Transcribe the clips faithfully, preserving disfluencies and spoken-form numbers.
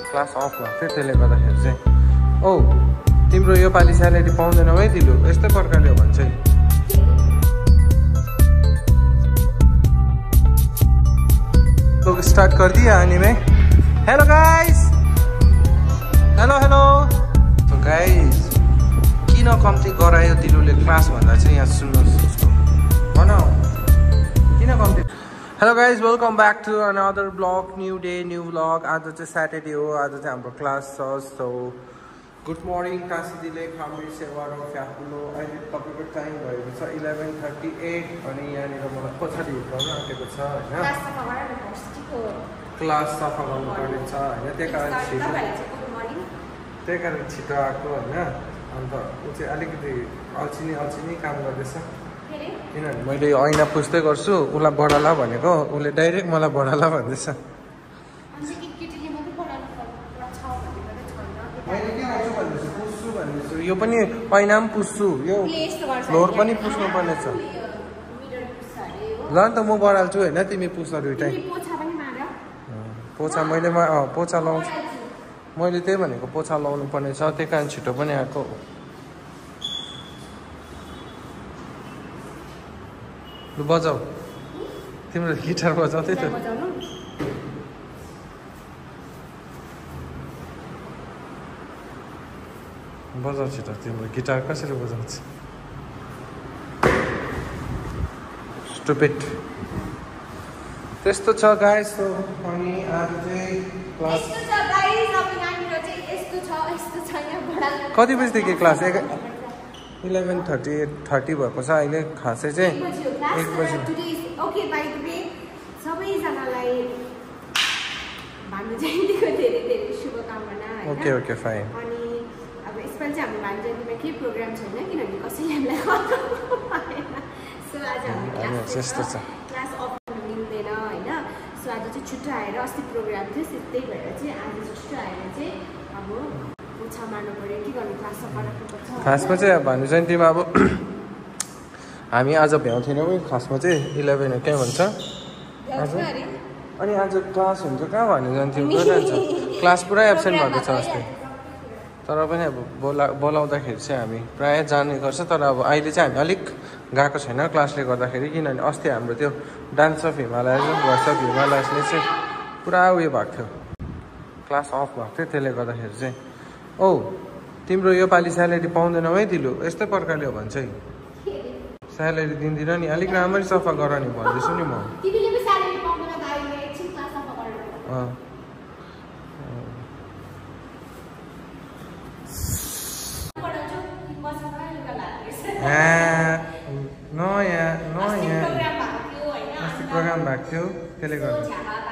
Class of भएको थियो त्यसले गर्दाखेरि चाहिँ औ तिम्रो यो पालि स्यालेरी पाउँदैनौ है दिलु यस्तै प्रकारले हो भन्छ है तो स्टार्ट कर दिया एनीमे हेलो गाइस हेलो हेलो तो गाइस किन कम्ती गरायो दिलुले क्लास भन्दा चाहिँ यहाँ सुन्नुहोस् उसको भन किन कम्ती hello guys welcome back to another vlog new day new vlog आज चाहिँ स्याटरडे हो आज चाहिँ हाम्रो क्लास छ सो गुड मर्निङ काशी दिले खामी सेवा र फ्याकुलो अहिले तपाईँको टाइम भएको छ इलेभेन थर्टी एट अनि यहाँनिर मलाई पछाडि उठाउन आँटेको छ होइन क्लास सफा गर्नुपर्ने छ होइन त्यही कारण छिटो त्यही कारण छिटो आएको होइन अन्त ऊ चाहिँ अलिकति अल्छिनी अल्छिनी काम गर्दैछ किनभने मैले ऐना पुस्दै गर्छु उसलाई बढाला भनेको उसले डाइरेक्ट मलाई बढाला भन्दैछ मैले के गर्छु भन्दैछु पुस्छु भन्दैछु यो पनि ऐना पनि पुस्छु यो फ्लोर पनि पुस्नु पर्ने छ ल नि त म बढाल्छु होइन तिमी पुस्छ दुइटै पोछा मैले पोछा लाउँछु मैले त्यही भनेको पोछा लाउनु पर्ने छ त्यही कारण छिटो पनि आएको लु बजाऊ तिम्रो गिटार बजाउँदै त बजाउ छिटो तिम्रो गिटार कसरी बजाउँछ स्टुपिड त्यस्तो छ गाइस सो अनि आज चाहिँ क्लास कति बजीदेखि क्लास एक इलेभेन थर्टी थर्टी भएको छ अहिले खासै चाहिँ एक बजी सबैजनालाई भानु जयन्तीको धेरै धेरै शुभकामना ओके ओके फाइन अनि अब यसपालि चाहिँ हाम्रो भानु जयन्तीमा केही प्रोग्राम छैन किनभने कसैले हामीलाई सो आज हाम्रो क्लास क्लास अफ मिल्दैन होइन सो आज चाहिँ छिटो आएर अस्ति प्रोग्राम थियो त्यही भएर चाहिँ आज छिटो आएर चाहिँ अब पोछा मार्नु पऱ्यो के गर्नु क्लास सफा राख्नुपर्छ खासमा चाहिँ भानु जयन्तीमा अब हामी आज भ्याउँथेनौँ खासमा चाहिँ इलेभेन के भन्छ आज अनि आज क्लास हुन्छ कहाँ भानु जयन्ती गइरहन्छ क्लास पुरा एब्सेन्ट भएको छ अस्ति तर पनि अब बोला बोलाउँदाखेरि चाहिँ हामी प्रायः जाने गर्छ तर अब अहिले चाहिँ हामी अलिक गएको छैन क्लासले गर्दाखेरि किनभने अस्ति हाम्रो त्यो डान्स अफ हिमालयज भर्स अफ हिमालयजले चाहिँ पुरा उयो भएको थियो क्लास अफ भएको थियो त्यसले गर्दाखेरि चाहिँ औ तिम्रो यो पालि स्यालेरी पाउँदैनौ है दिलु यस्तै प्रकारले हो भन्छ है स्यालेरी दिँदिन नि अलिक राम्ररी सफा गर नि भन्दैछु नि म नयाँ नयाँ अस्ति प्रोग्राम भएको थियो त्यसले गर्दा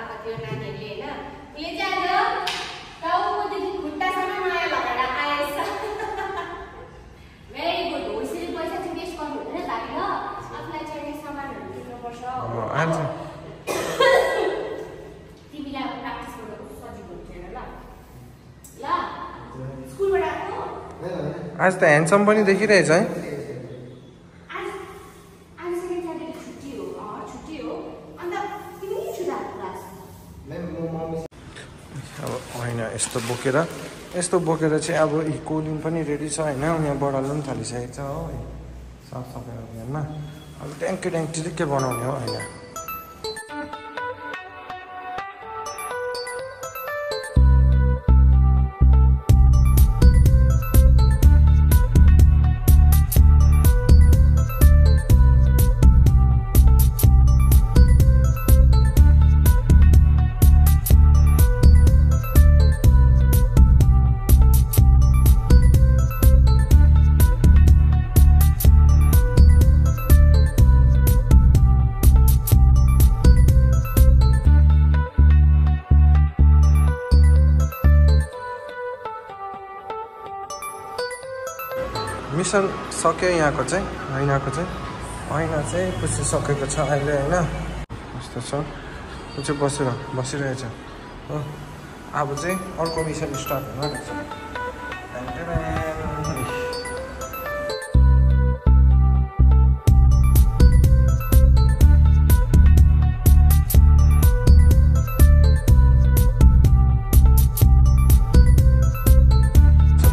आज त ह्यान्डसम पनि देखिरहेछ है अब होइन यस्तो बोकेर यस्तो बोकेर चाहिँ अब कोलिङ पनि रेडी छ होइन यहाँ बढाल्नु पनि थालिसकेको छ हो साफसफाइ अभियानमा अब ट्याङ्की ट्याङ्की चाहिँ के बनाउने हो होइन मिसन सक्यो यहाँको चाहिँ ऐनाको चाहिँ ऐना चाहिँ पुसिसकेको छ अहिले होइन यस्तो छ ऊ चाहिँ बसेर बसिरहेछ हो अब चाहिँ अर्को मिसन स्टार्ट हुन रहेछ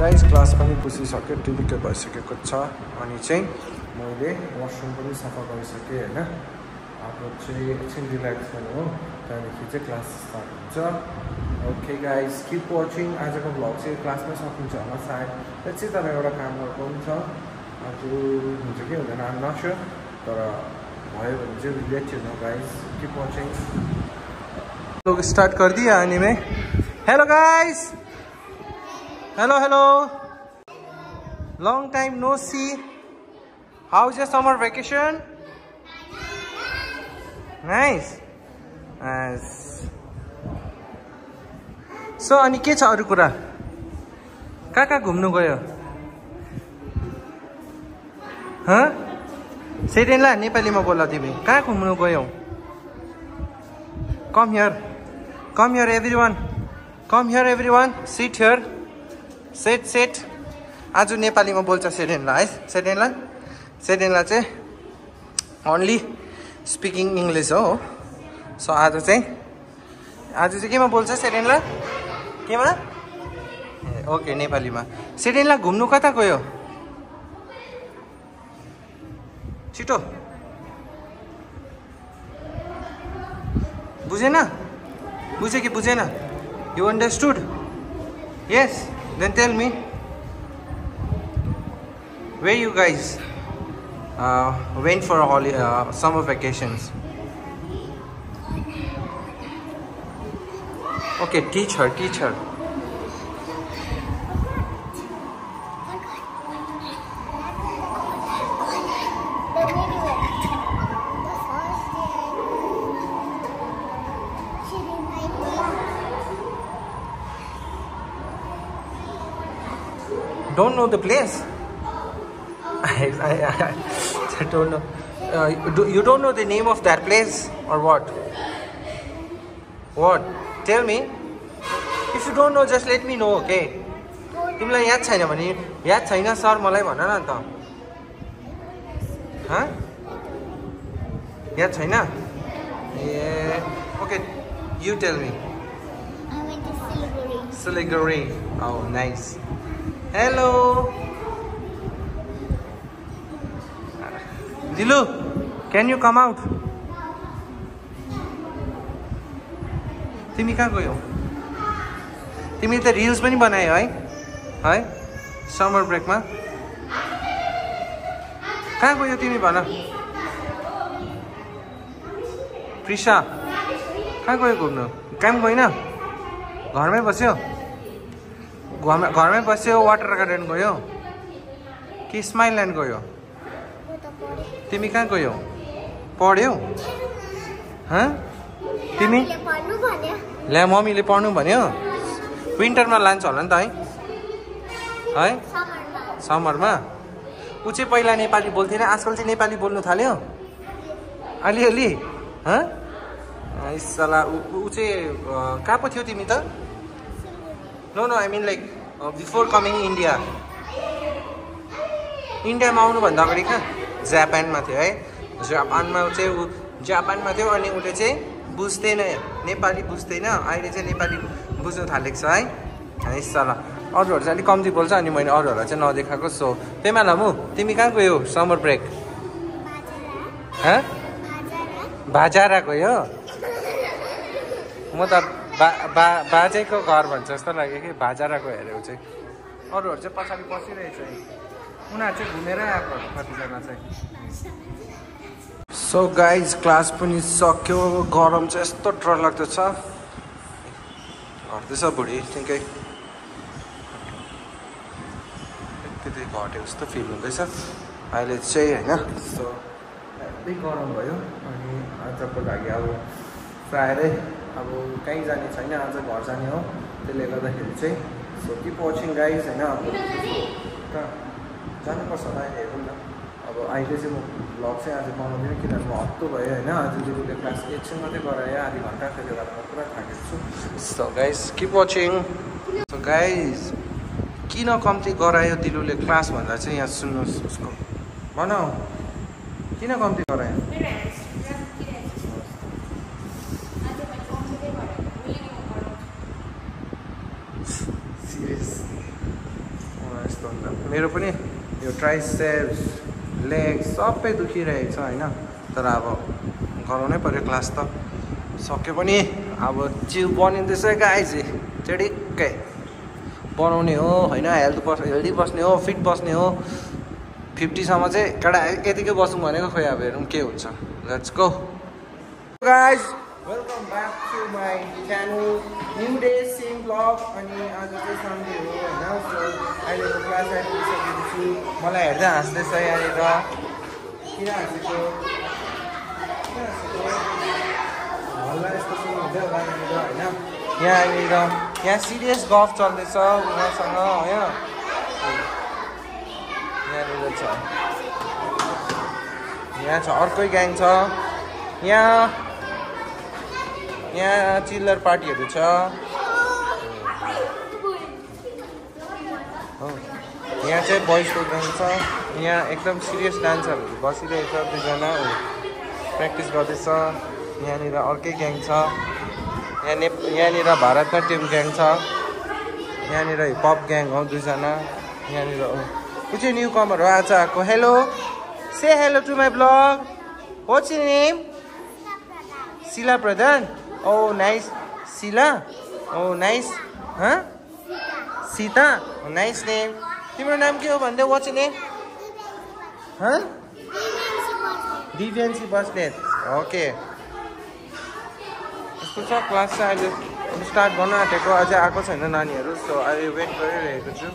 गाइस क्लास पनि पुसिसक्यो, टिभिकै भइसकेको छ। अनि चाहिँ मैले वासरुम पनि सफा गरिसकेँ होइन। अब चाहिँ एकछिन रिल्याक्स गर्नु हो, त्यहाँदेखि चाहिँ क्लास स्टार्ट हुन्छ। Okay guys, keep watching. आजको भ्लग चाहिँ क्लासमै सकिन्छ होला सायद, त्यो चाहिँ तर एउटा काम गर्नु पनि छ। आज हुन्छ कि हुँदैन आम नट स्योर, तर भयो भने चाहिँ relate you know guys. Keep watching. लोग स्टार्ट कर दिया एनीमे। Hello guys, hello hello, long time no see. How's your summer vacation? Nice. Nice. So अनि के छ अरू कुरा? कहाँ कहाँ घुम्नु गयो? हाँ? सेडेनला नेपालीमा बोल्ला तिमी। कहाँ घुम्नु गयौ? Come here. Come here everyone. Come here everyone. Sit here. Sit sit. आज नेपालीमा बोल्छ सेडेनला है। सेडेनला सेडेनला चाहिँ ओन्ली स्पिकिङ इङ्ग्लिस हो। सो आज चाहिँ आज चाहिँ केमा बोल्छ सेडेनला? केमा? ए ओके, नेपालीमा। सेडेनला घुम्नु कता गयो? छिटो बुझेन? बुझ्यो कि बुझेन? You understood? Yes, then tell me where you guys uh, went for a holiday, uh, summer vacations? Okay, teach her, teach her. Don't know the place? I, I, I don't know. Uh, do, you don't know the name of that place or what? What? Tell me. If you don't know, just let me know, okay? तिमीलाई याद छैन भने याद छैन sir मलाई भन न त। हाँ? याद छैन? ए okay, you tell me. I went to Siliguri. Siliguri. Oh, nice. Hello. Dilu, can you come out? तिमी कहाँ गयौ? तिमी त रिल्स पनि बनायौ है? है? समर ब्रेकमा? कहाँ गयौ तिमी भन? प्रिशा, कहाँ गयो घुम्नु? काम गइन? घरमै बस्यो? घरमा घरमै बस्यो, वाटर गार्डन गयो? कि स्माइल ल्यान्ड गयो? तिमी कहाँ गयौ? पढ्यौ? हाँ? तिमी? ल्या मम्मीले पढ्नु भन्यो? विन्टरमा लान्छ होला नि त है? है? समरमा? ऊ चाहिँ पहिला नेपाली बोल्थेन, आजकल चाहिँ नेपाली बोल्नु थाल्यो? अलिअलि? हाँ? सला ऊ चाहिँ कहाँ पो थियो तिमी त? No no, I mean like before coming India. इन्डियामा आउनुभन्दा अगाडि कहाँ? जापानमा थियो है। जापानमा चाहिँ ऊ जापानमा थियो अनि उसले चाहिँ बुझ्दैन, नेपाली बुझ्दैन। अहिले चाहिँ नेपाली बुझ्नु थालेको छ है। है सला अरूहरू चाहिँ अलिक कम्ती बोल्छ अनि मैले अरूहरूलाई चाहिँ नदेखाएको। सो त्यही माला मु तिमी कहाँ गयो समर ब्रेक? हाँ? बाजारा गयो? म त बा बा बाजेको घर भन्छ जस्तो लाग्यो कि बाजारा गयो अरे ऊ चाहिँ। अरूहरू चाहिँ पछाडि बसिरहेछ, उनीहरू चाहिँ घुमेरै आएको कतिजना चाहिँ। सो गाइज क्लास पनि सक्यो, गरम चाहिँ यस्तो डर लाग्दो छ। घट्दैछ बुढी ठिकै, त्यति घट्यो जस्तो फिल हुँदैछ अहिले चाहिँ होइन। सो हेभी गरम भयो अनि आजको लागि अब प्रायः अब कहीँ जाने छैन, आज घर जाने हो। त्यसले गर्दाखेरि चाहिँ सो किप वाचिङ गाइज होइन। अब कहाँ जानुपर्छ होला हेरौँ न। अब अहिले चाहिँ म भ्लग चाहिँ आज बनाउँदिनँ किनभने म हत्तु भयो होइन। आज दिदीले क्लास एकछिन मात्रै गराएँ, आधी घन्टा, त्यसले गर्दा म पुरा थाकेको छु। So guys keep watching. So guys किन कम्ती गरायो दिलुले क्लास भन्दा चाहिँ यहाँ सुन्नुहोस् उसको भन, किन कम्ती गरायो? सिरियस यस्तो हुन्छ मेरो पनि यो ट्राइसेप्स लेग्स सबै दुखिरहेको छ होइन तर अब गराउनै पऱ्यो क्लास त सक्यो पनि अब जिउ बनिँदैछ गाइज चेडिक्कै बनाउने हो होइन हेल्थ बस हेल्दी बस्ने हो फिट बस्ने हो फिफ्टीसम्म चाहिँ केटा यतिकै बसौँ भनेको खोइ अब हेरौँ के हुन्छ let's go guys welcome back to my channel new day same vlog अनि आज चाहिँ सन्डे हो होइन सो अहिले म क्लास आइपुगिसकेको छु मलाई हेर्दै हाँस्दैछ यहाँनिर किन हाँसेको किन हाँसेको हल्ला यस्तो सुन्नु हुँदै होला यहाँनिर होइन यहाँनिर यहाँ सिरियस गफ चल्दैछ उहाँसँग होइन यहाँनिर छ यहाँ छ अर्कै ग्याङ छ यहाँ यहाँ चिल्लर पार्टीहरू छ यहाँ चाहिँ बोइजको ग्याङ छ यहाँ एकदम सिरियस डान्सरहरू बसिरहेछ दुईजना प्र्याक्टिस गर्दैछ यहाँनिर अर्कै ग्याङ छ यहाँ ने यहाँनिर भारतनाट्यम ग्याङ छ यहाँनिर हिपहप ग्याङ हो दुईजना यहाँनिर ऊ चाहिँ न्यू कमर हो आज आएको हेलो से hello to my vlog what's your name Sheela Pradhan oh nice Sheela oh nice हाँ सीता नाइस नेम तिम्रो नाम के हो भन्दै वाट्स योर नेम हाँ दिव्यान्सी बस्नेत ओके यस्तो छ क्लास चाहिँ अहिले स्टार्ट गर्न आँटेको अझै आएको छैन नानीहरू सो अहिले वेट गरिरहेको छु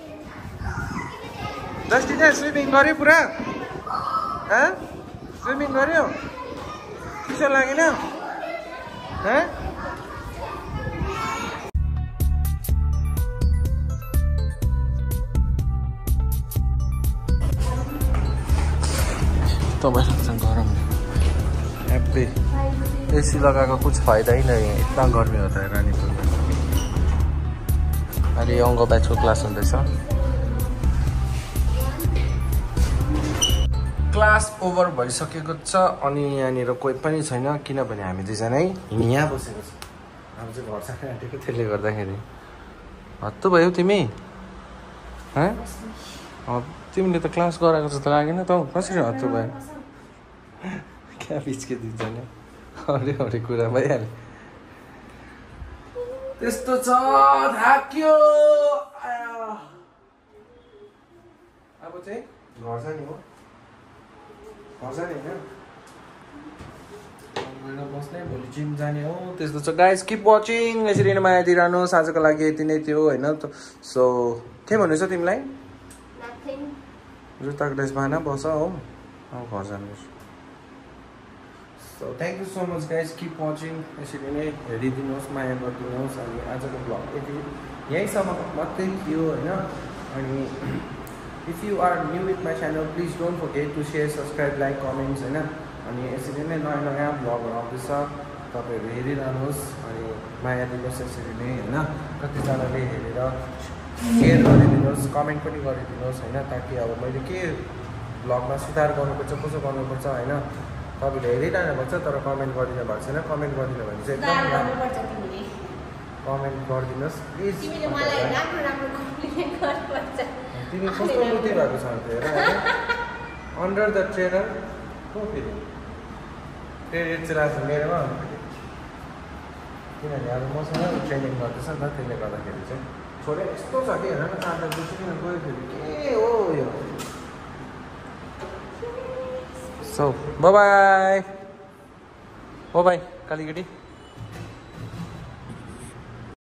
जस्टिना स्विमिङ गऱ्यो पुरा हाँ स्विमिङ गऱ्यो चिसो लागेन हाँ तपाईँसँग गरम एप्पे एसी लगाएको कुछ फायदा ही नहीं है इतना गर्मी होता है रानीपुर में अहिले अङ्ग ब्याचको क्लास हुँदैछ क्लास ओभर भइसकेको छ अनि यहाँनिर कोही पनि छैन किनभने हामी दुईजना यहाँ बसेको छ अब चाहिँ घर साथै आँटेको त्यसले गर्दाखेरि हत्तु भयो तिमी हँ तिमीले त क्लास गराएको जस्तो लागेन त कसरी हत्तु भयो क्या बिचके दुईजना हरेक हरेक कुरा भइहाल्यो त्यस्तो छ थाक्यो अब चाहिँ घर जाने हो घर जाने होइन बस्ने भोलि जिम जाने हो त्यस्तो छ गाइज किप वाचिङ यसरी नै माया दिइरहनुहोस् आजको लागि यति नै थियो होइन सो के भन्नु छ तिमीलाई जुत्ताको ड्रेसमा न बस हो अब घर जानुहोस् so thank you so much guys keep watching यसरी नै हेरिदिनुहोस् माया गरिदिनुहोस् अनि आजको ब्लग यति यहीँसम्म मात्रै थियो होइन अनि if you are new with my channel please don't forget to share subscribe like comments होइन अनि यसरी नै नयाँ नयाँ ब्लगहरू आउँदैछ तपाईँहरू हेरिरहनुहोस् अनि माया दिनुहोस् यसरी नै होइन कतिजनाले हेरेर सेयर गरिदिनुहोस् कमेन्ट पनि गरिदिनुहोस् होइन ताकि अब मैले के ब्लगमा सुधार गर्नुपर्छ कसो गर्नुपर्छ होइन तपाईँले हेरिरहनु भएको छ तर कमेन्ट गरिदिनु भएको छैन कमेन्ट गरिदिनु भने चाहिँ एकदम कमेन्ट गरिदिनुहोस् प्लिज तिमी कस्तो मुक्ति भएको छ हेर अन्डर द ट्रेनर को फेरि क्रेडिट चाहिँ लाग्छ मेरोमा किनभने अब मसँग ट्रेनिङ गर्दैछ नि त त्यसले गर्दाखेरि चाहिँ छोडे यस्तो छ कि हेर न चार्जर दुसरी गयो फेरि के हो यो so bye bye oh bye कालीगढी